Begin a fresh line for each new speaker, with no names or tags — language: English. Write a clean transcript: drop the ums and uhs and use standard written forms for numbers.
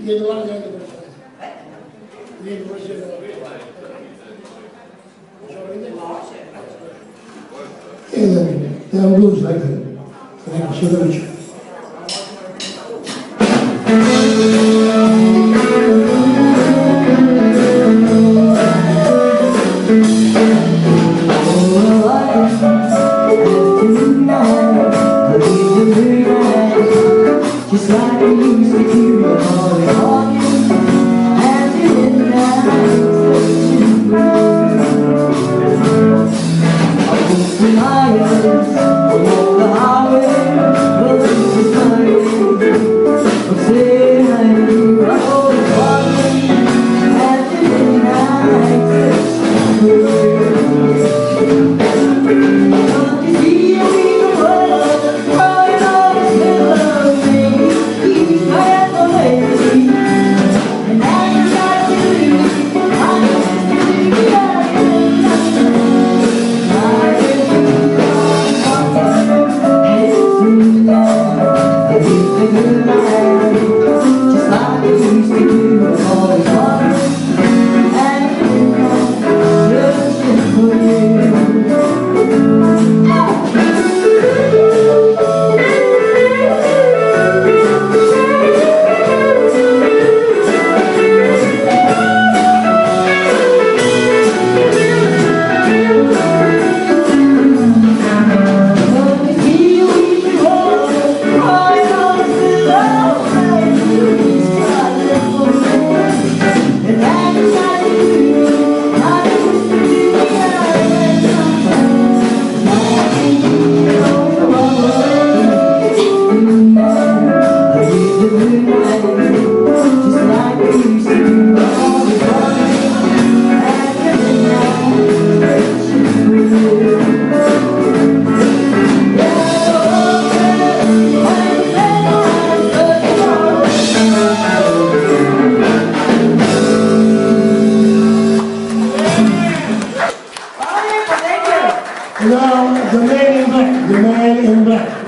Yeniler geldi buraya. Yeni buraya geldi. Devamlı uzaklığı. Yani şeyler için.
Just like we used to do it all the time. And in the night, I open my eyes along the highway, but this is my way. I'm saying I do, I hold the bottom. And in the night, don't you see me the world crying out the middle of me?
Now, the man in black.